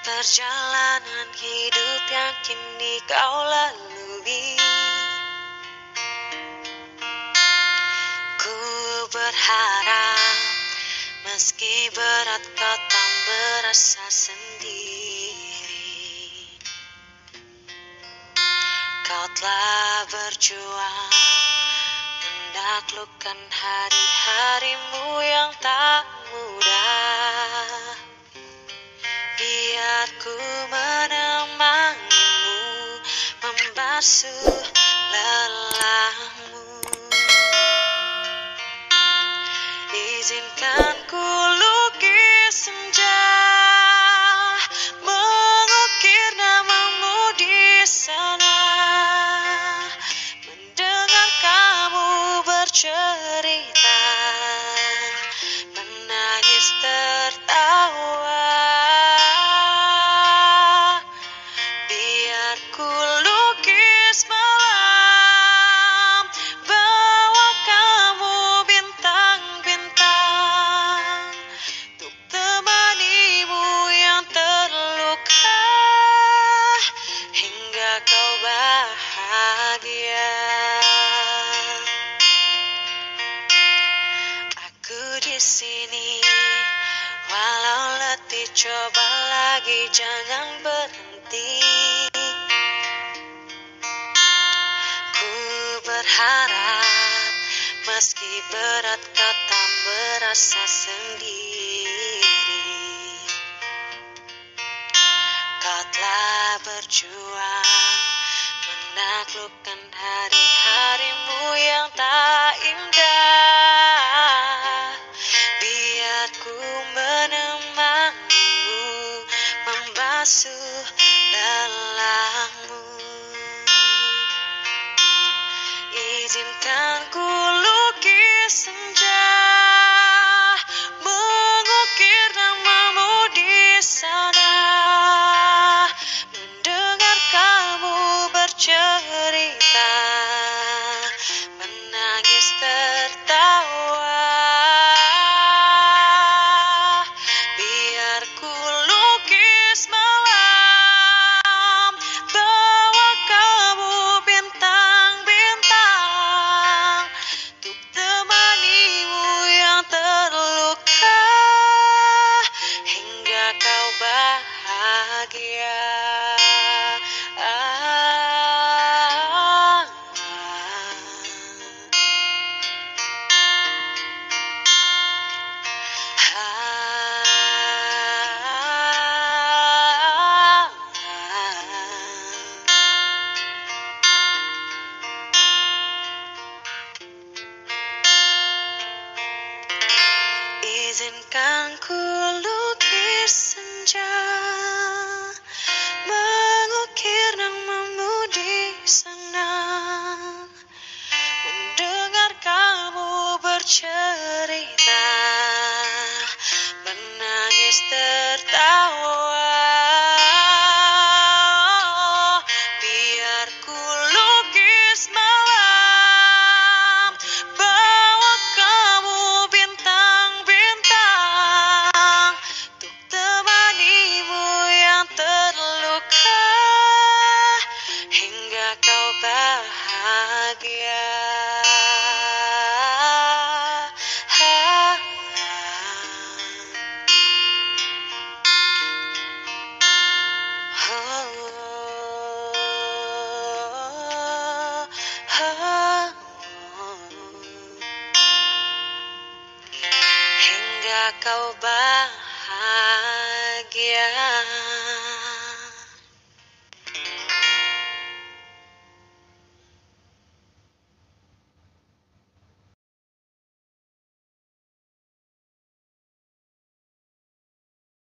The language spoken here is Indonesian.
Perjalanan hidup yang kini kau lalui, ku berharap meski berat kau tak merasa sendiri. Kau telah berjuang menaklukkan hari-harimu yang tak mudah. Biar ku menemanimu, membasuh lelahmu. Izinkan kulukis senja, mengukir namamu di sana. Mendengar kamu bercerita, menangis tertawa. Biar ku lukis malam, bawa kamu bintang-bintang, untuk temanimu yang terluka, hingga kau bahagia. Aku di sini, walau letih coba lagi, jangan berhenti. Ku berharap meski berat kau tak merasa sendiri. Kau telah berjuang menaklukkan hari-harimu yang tak indah. Biar ku menemanimu, membasuh lelahmu. Izinkan ku lukis senja, mengukir namamu di sana. Mendengar kamu bercerita, menangis tertawa. Biar ku lukis malam, bawa kamu bintang-bintang, untuk temanimu yang terluka, hingga kau bahagia. Izinkan ku lukis senja, mengukir namamu di sana. Mendengar kamu bercerita, menangis tertawa. Biar ku lukis malam, bawa kamu bintang-bintang, untuk temanimu yang terluka, hingga kau bahagia. Hingga kau bahagia.